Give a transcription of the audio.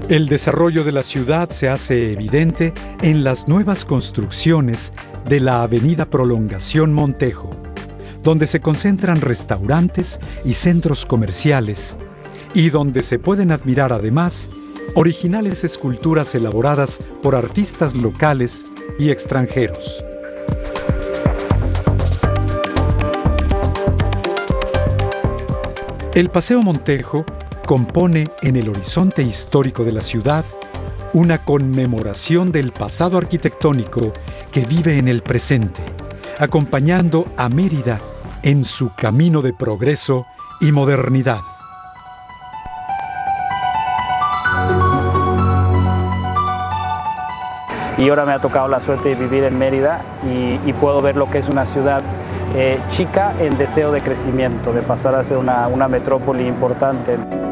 El desarrollo de la ciudad se hace evidente en las nuevas construcciones de la Avenida Prolongación Montejo, donde se concentran restaurantes y centros comerciales, y donde se pueden admirar además originales esculturas elaboradas por artistas locales y extranjeros. El Paseo Montejo compone en el horizonte histórico de la ciudad una conmemoración del pasado arquitectónico que vive en el presente, acompañando a Mérida en su camino de progreso y modernidad. Y ahora me ha tocado la suerte de vivir en Mérida y puedo ver lo que es una ciudad chica en deseo de crecimiento, de pasar a ser una metrópoli importante.